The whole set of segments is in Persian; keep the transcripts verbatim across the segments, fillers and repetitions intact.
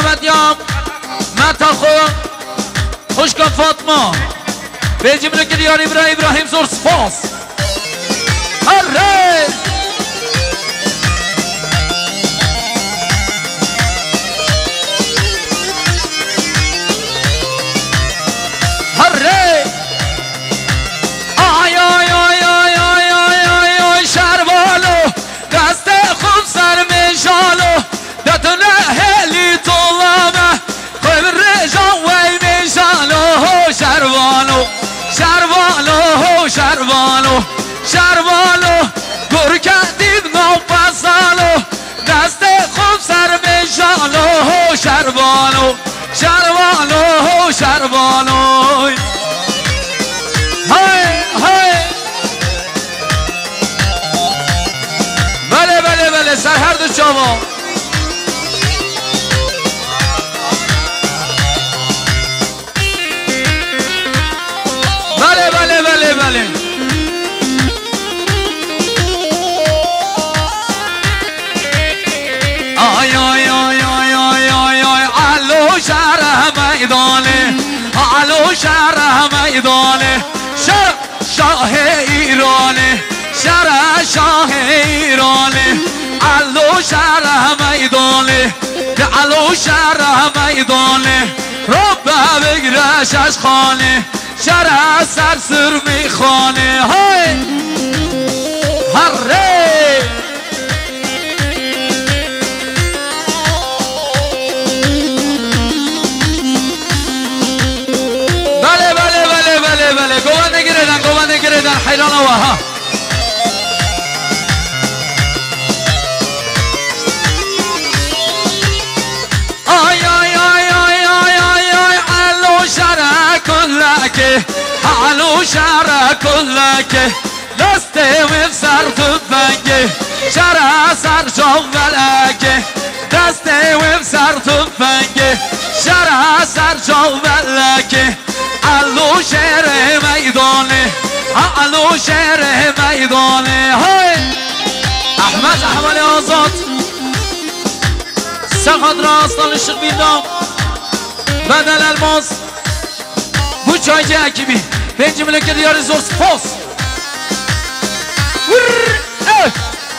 سلامت یام متاخو خوشکا فاطمه بیجی منو که دیار ابراهیم ابراهیم زور سپاس هره هره آی آی آی آی آی آی آی آی شروالو دست خوب سر میشالو دتونه هلی طولامه خوب رجان وی میشالو شروالو شروالو شروالو شروالو گرکتید نوپسالو دست خوب سر میشالو شروالو شروالو شروالو های های بله بله بله سر هر دو چاوا بله بله بله بله آی آی آی آی آی آی آی علو شهر میدانه علو شهر میدانه شهر شاه ایرانه شهر شاه ایرانه علو شهر میدانه علو شهر میدانه رب بگرش از خانه شهر سر سر میخانه های هره بله بله بله بله بله گوانده گردن گوانده گردن حیران و ها آی آی آی آی آی آی آی علو شهر کلکه علو شهر کلکه دسته و سر تفنگه شهر سر جاولکه دسته و سر تفنگه شهر سر جاولکه علو شهر میدانه علو شهر میدانه های احمد احمد آزاد سقط راستان شق بیردام بدل الماس bu çaycı ekibi Benci Müleke Diyarı Zor Spos evet.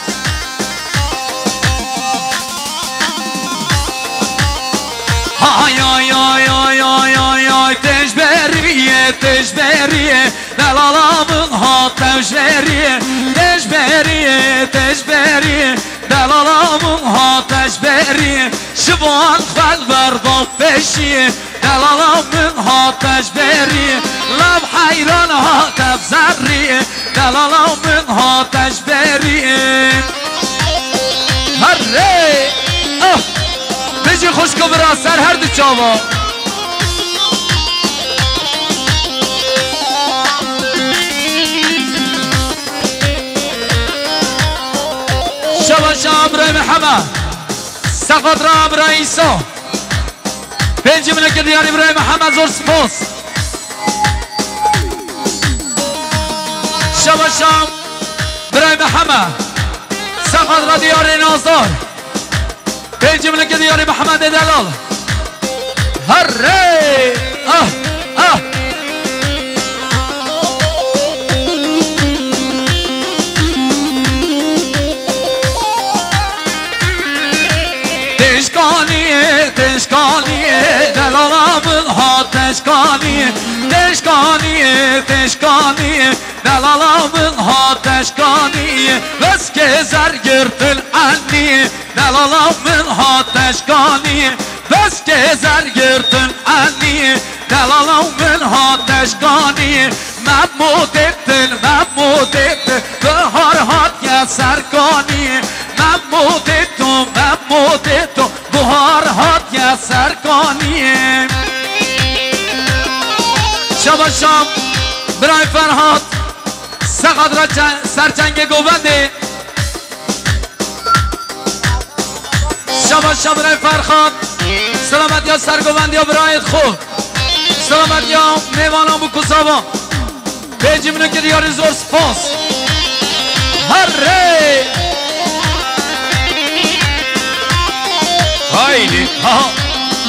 Ay ay ay ay ay ay ay Tecberiye tecberiye Delalamın ha tecberiye Tecberiye tecberiye Delalamın ha tecberiye Şıvan xelverdan peşiye دلالامın هاتش بریه لب حیران هاتف زریه دلالامın هاتش بریه هره اه بجی خوشکو برا سر هر دو چاوا شبا شام برای محمد سقط را برای ایسا بنجی ملک دیار ابراهیم محمد زور سپاس شب شام برای محمد سقط را دیار نازدار بنجی ملک دیار محمد دلال هره اه اه تشکانیه تشکانیه دلالامın ha teşkaniye teşkaniye teşkaniye delalamın ha teşkaniye Ves gezer girtil anniye delalamın ha teşkaniye Ves gezer girtil anniye delalamın ha teşkaniye Mahmud ettin Mahmud ettin Bahar hat ya serkaniye Mahmud ettin Mahmud ettin Bahar hat ya serkaniye شب شام برای فرهاد سقط را سرچنگ گوونده شب شام برای فرهاد سلامت یا سرگووندی یا برایت خوب سلامت یا میوانان بو کسابا بیجی منو که دیاری زور سپاس هره هایدی ها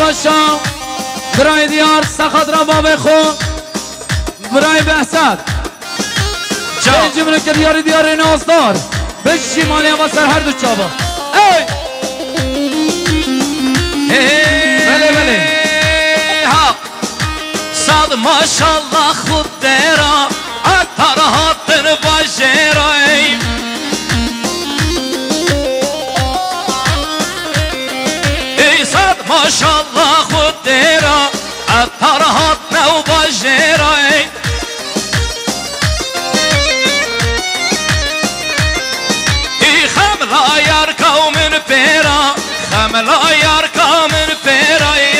شام برای دیار سخت را باب خون برای بحثت اینجی منو که دیار دیار نازدار بشی مالی اما سر هر دو چابا ای بله بله ها صاد ماشالله خود درا اتر هاتن باشه رای ای صاد ماشالله خود درا اتر هاتن باشه رای ای خملا یار کامن پیرا خملا یار کامن پیرای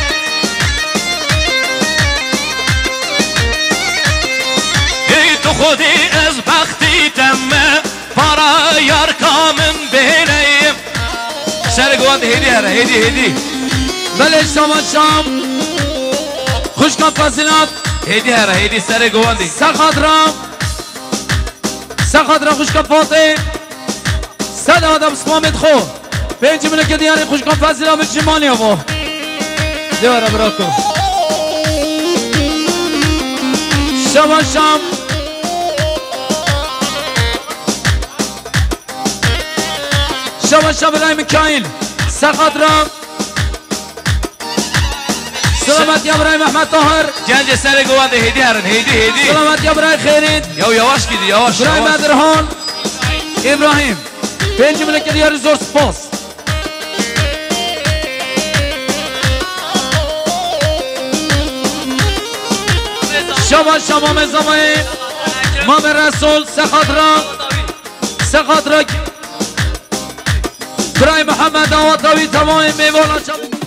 خودی از بختی تمه para yar kamın beyneyim سر گوانده هیدی هره هیدی هیدی بله شما شام خوشکا فضیلات هیدی هره هیدی سر گوانده سخت رام سخت رام خوشکا فاطه صد آدم سمامت خو پنج منو که دیاری خوشکا فضیلات به جمانی آبا دیواره براکو شما شام شما شب رای میکائیل سخت رام سلامت یا برای محمد طاهر جنج سر گوانده هیدی هرن هیدی هیدی سلامت یا برای خیرید یو یواش گیدی یواش برای مدرهان ابراهیم پنج ملک دیاری زور سپاس شما شما مزامه مام رسول سخت رام سخت را برای محمد آواتاوی تمام میوانا شما